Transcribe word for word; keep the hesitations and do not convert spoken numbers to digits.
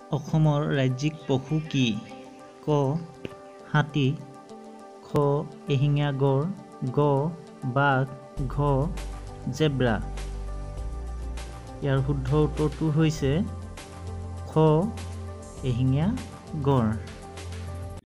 অসমৰ ৰাজ্যিক পশু কি? ক হাতী, খ এশিঙীয়া গড়, গ বাঘ, ঘ জেব্ৰা। ইয়াৰ শুদ্ধ উত্তৰটো হৈছে খ এশিঙীয়া গড়।